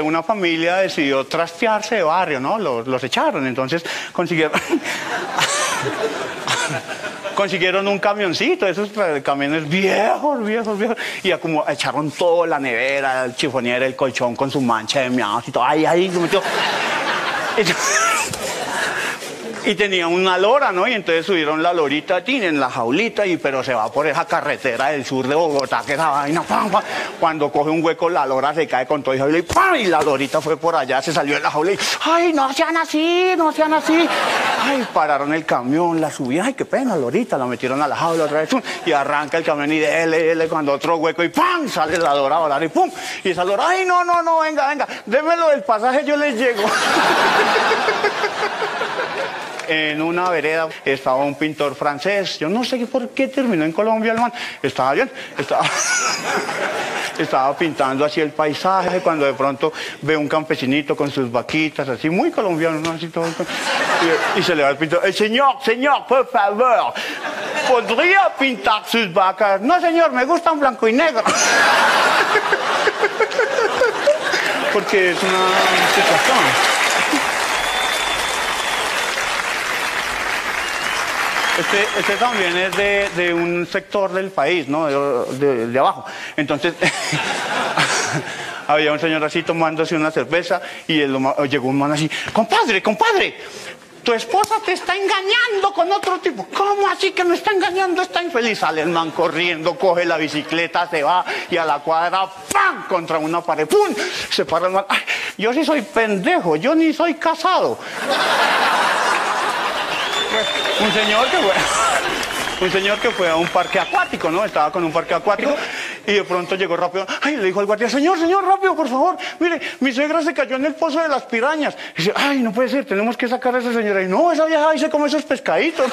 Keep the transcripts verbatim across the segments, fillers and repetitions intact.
Una familia decidió trastearse de barrio, ¿no? Los, los echaron, entonces consiguieron... consiguieron un camioncito, esos camiones viejos, viejos, viejos, y ya como echaron todo, la nevera, el chifonier, el colchón con su mancha de miados y todo, ahí, ahí, se metió. Y tenía una lora, ¿no? Y entonces subieron la lorita tin, en la jaulita, y, pero se va por esa carretera del sur de Bogotá, que esa vaina, pam, pam. Cuando coge un hueco, la lora se cae con todo y, y, ¡pam! Y la lorita fue por allá, se salió de la jaula y, ¡ay, no sean así, no sean así! Ay, pararon el camión, la subieron, ¡ay, qué pena, lorita! La metieron a la jaula otra vez, ¡pum! Y arranca el camión y dele, dele, cuando otro hueco y ¡pam! Sale la lora a volar y ¡pum! Y esa lora, ¡ay, no, no, no, venga, venga! Démelo del pasaje, yo les llego. En una vereda estaba un pintor francés. Yo no sé por qué terminó en Colombia el man. Estaba bien, estaba, estaba pintando así el paisaje cuando de pronto ve un campesinito con sus vaquitas, así muy colombiano, ¿no? Así todo. Y, y se le va el pintor. El señor, señor, por favor, ¿podría pintar sus vacas? No, señor, me gustan blanco y negro. Porque es una situación. Este, este también es de, de un sector del país, ¿no? De, de, de abajo. Entonces, había un señor así tomándose una cerveza y él, llegó un man así, compadre, compadre, tu esposa te está engañando con otro tipo. ¿Cómo así que me está engañando? Está infeliz. Sale el man corriendo, coge la bicicleta, se va y a la cuadra, ¡pam! Contra una pared, ¡pum! Se para el man. Ay, yo sí soy pendejo, yo ni soy casado. Un señor que fue, un señor que fue a un parque acuático, ¿no? Estaba con un parque acuático y de pronto llegó rápido. Ay, le dijo al guardia, señor, señor, rápido, por favor. Mire, mi suegra se cayó en el pozo de las pirañas. Y dice, ay, no puede ser, tenemos que sacar a esa señora. Y no, esa vieja ahí se come esos pescaditos.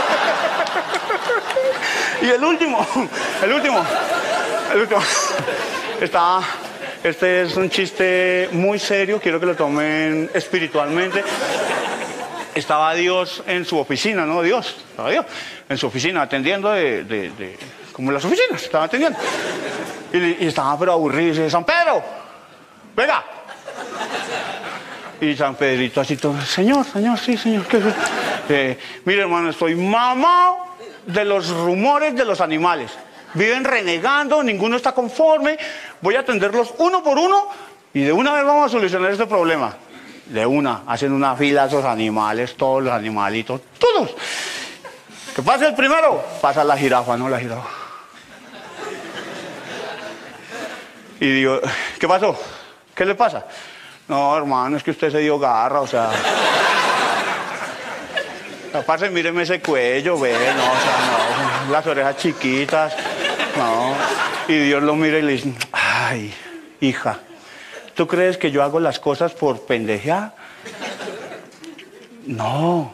Y el último, el último, el último. Estaba... Este es un chiste muy serio, quiero que lo tomen espiritualmente. Estaba Dios en su oficina, ¿no? Dios, estaba Dios en su oficina atendiendo de, de, de como las oficinas, estaba atendiendo. Y, y estaba pero aburrido y dice, San Pedro, venga. Y San Pedrito así todo, señor, señor, sí, señor. ¿Qué, qué? Eh, mire, hermano, estoy mamado de los rumores de los animales. Viven renegando, ninguno está conforme. Voy a atenderlos uno por uno y de una vez vamos a solucionar este problema. De una, hacen una fila esos animales, todos los animalitos, todos. ¿Qué pasa el primero? Pasa la jirafa, ¿no? La jirafa. Y digo, ¿qué pasó? ¿Qué le pasa? No, hermano, es que usted se dio garra, o sea... Aparte, míreme ese cuello, ve, no, o sea, no, las orejas chiquitas, no. Y Dios lo mira y le dice, ay, hija, ¿tú crees que yo hago las cosas por pendejear? No.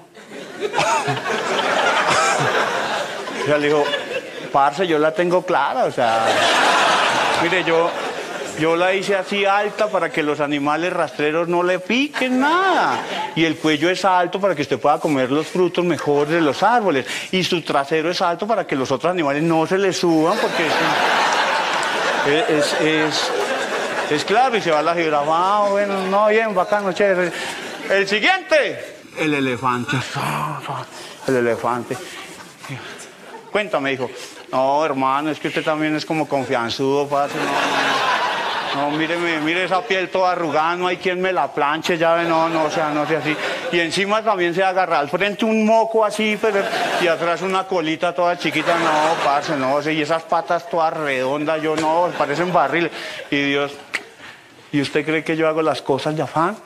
O sea, le dijo, parce, yo la tengo clara, o sea, mire, yo, yo la hice así alta para que los animales rastreros no le piquen nada. Y el cuello es alto para que usted pueda comer los frutos mejores de los árboles. Y su trasero es alto para que los otros animales no se le suban, porque es, es, es, es claro. Y se va la jirafa, ah, bueno, no, bien, bacano, chévere. El siguiente, el elefante. El elefante. Cuéntame, hijo. No, hermano, es que usted también es como confianzudo, parce, no. No, míreme, mire esa piel toda arrugada, no hay quien me la planche, ya ve, no, no, o sea, no sea así. Y encima también se agarra al frente un moco así, pero, y atrás una colita toda chiquita, no, parce, no, o sea, y esas patas todas redondas, yo no, parecen barriles. Y Dios, ¿y usted cree que yo hago las cosas de afán?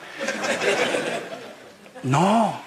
No.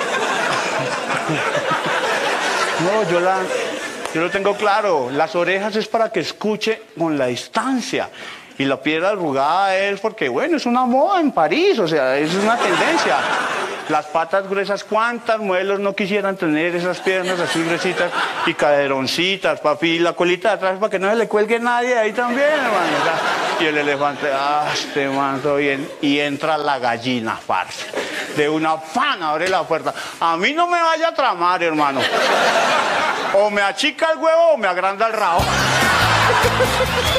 No, yo la... Yo lo tengo claro, las orejas es para que escuche con la distancia. Y la piel arrugada es porque, bueno, es una moda en París, o sea, es una tendencia. Las patas gruesas, ¿cuántas modelos no quisieran tener esas piernas así gruesitas y caderoncitas, papi? Y la colita de atrás para que no se le cuelgue nadie ahí también, hermano. Y el elefante, ah, este man, todo bien. Y entra la gallina, parce. De una pan, abre la puerta. A mí no me vaya a tramar, hermano. O me achica el huevo o me agranda el rabo.